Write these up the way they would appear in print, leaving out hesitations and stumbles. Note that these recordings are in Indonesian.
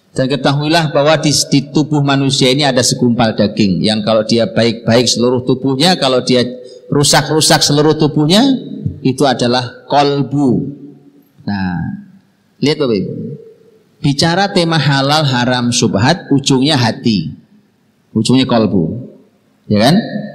Dan ketahuilah bahwa di tubuh manusia ini ada segumpal daging yang kalau dia baik-baik seluruh tubuhnya, kalau dia rusak-rusak seluruh tubuhnya, itu adalah kolbu. Nah, lihat Bapak Ibu. Bicara tema halal, haram, syubhat, ujungnya hati, ujungnya kolbu, ya kan?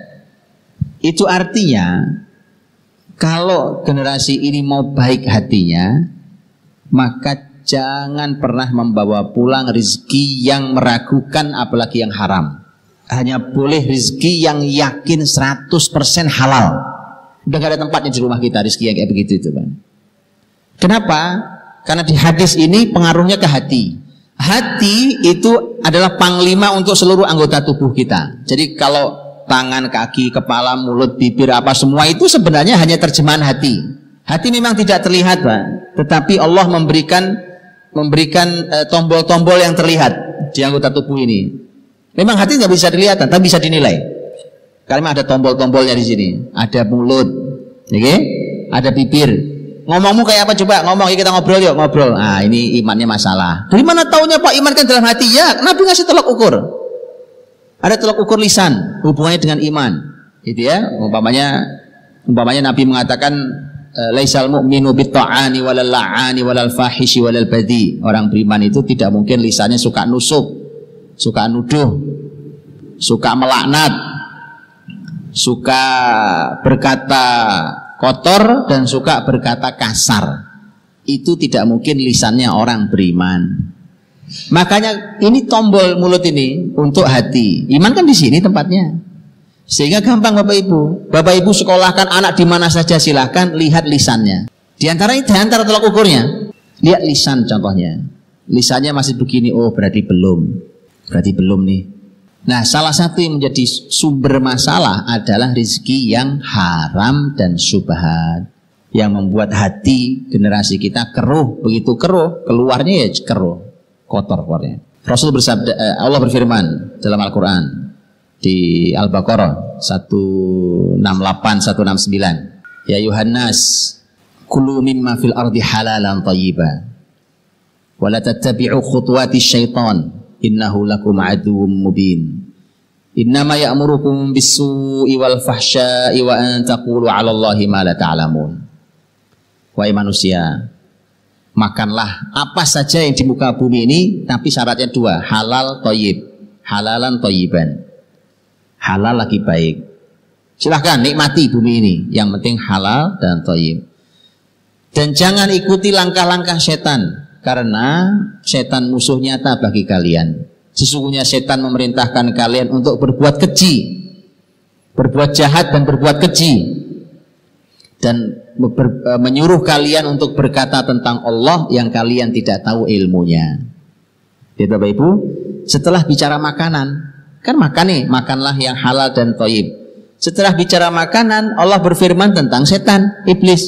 Itu artinya kalau generasi ini mau baik hatinya, maka jangan pernah membawa pulang rizki yang meragukan, apalagi yang haram. Hanya boleh rizki yang yakin 100% halal. Udah gak ada tempatnya di rumah kita rizki yang kayak begitu itu, Bang. Kenapa? Karena di hadis ini pengaruhnya ke hati. Hati itu adalah panglima untuk seluruh anggota tubuh kita. Jadi kalau tangan, kaki, kepala, mulut, bibir, apa semua itu sebenarnya hanya terjemahan hati. Hati memang tidak terlihat, Pak, tetapi Allah memberikan tombol-tombol yang terlihat di anggota tubuh ini. Memang hati nggak bisa dilihat, tapi bisa dinilai. Karena ada tombol-tombolnya di sini. Ada mulut, okay? Ada bibir. Ngomongmu kayak apa coba? Ngomong, kita ngobrol yuk, ngobrol. Ah, ini imannya masalah. Dari mana taunya Pak iman kan dalam hati? Ya, Nabi ngasih tolak ukur. Ada tolak ukur lisan, hubungannya dengan iman. Gitu ya. Umpamanya Nabi mengatakan laisal mu'minu bitta'ani walal la'ani walal fahishi walal badi. Orang beriman itu tidak mungkin lisannya suka nusuk, suka nuduh, suka melaknat, suka berkata kotor, dan suka berkata kasar. Itu tidak mungkin lisannya orang beriman. Makanya ini tombol mulut ini untuk hati. Iman kan di sini tempatnya. Sehingga gampang Bapak Ibu. Bapak Ibu sekolahkan anak di mana saja, silahkan lihat lisannya. Di antara tolak ukurnya, lihat lisan contohnya. Lisannya masih begini, oh berarti belum nih. Nah, salah satu yang menjadi sumber masalah adalah rezeki yang haram dan syubhat, yang membuat hati generasi kita keruh. Begitu keruh, keluarnya ya keruh, kotor keluarnya. Rasul bersabda, Allah berfirman dalam Al-Quran di Al-Baqarah 168 169, ya Yuhannas kulu mimma fil ardi halalan thayyiba wa la tattabi'u khutuwati syaitan innahu lakum aduwwum mubin innama ya'murukum bis-su'i wal fahsya'i wa an taqulu 'ala Allahi ma la ta'lamun. Wahai manusia, makanlah apa saja yang di muka bumi ini, tapi syaratnya dua, halal thayyib, halalan thayyiban. Halal lagi baik. Silahkan nikmati bumi ini, yang penting halal dan thayyib. Dan jangan ikuti langkah-langkah setan, karena setan musuh nyata bagi kalian. Sesungguhnya setan memerintahkan kalian untuk berbuat keji, berbuat jahat dan berbuat keji, dan menyuruh kalian untuk berkata tentang Allah yang kalian tidak tahu ilmunya. Jadi Bapak Ibu, setelah bicara makanan, kan makan nih, makanlah yang halal dan thayyib. Setelah bicara makanan, Allah berfirman tentang setan, iblis.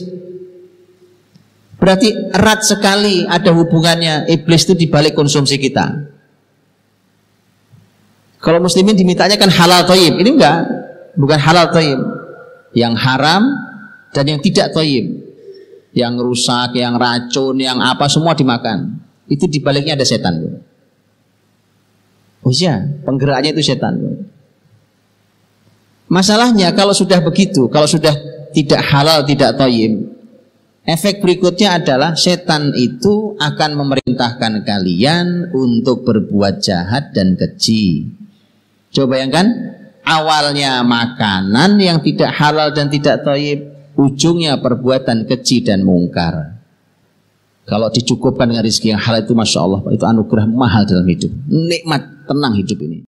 Berarti erat sekali ada hubungannya iblis itu dibalik konsumsi kita. Kalau muslimin dimintanya kan halal thayyib, ini enggak, bukan halal thayyib. Yang haram dan yang tidak thayyib, yang rusak, yang racun, yang apa semua dimakan. Itu dibaliknya ada setan. Oh iya, penggeraknya itu setan. Masalahnya kalau sudah begitu, kalau sudah tidak halal, tidak thayyib, efek berikutnya adalah setan itu akan memerintahkan kalian untuk berbuat jahat dan keji. Coba bayangkan, awalnya makanan yang tidak halal dan tidak thayyib, ujungnya perbuatan keji dan mungkar. Kalau dicukupkan dengan rezeki yang halal itu, Masya Allah, itu anugerah mahal dalam hidup. Nikmat, tenang hidup ini.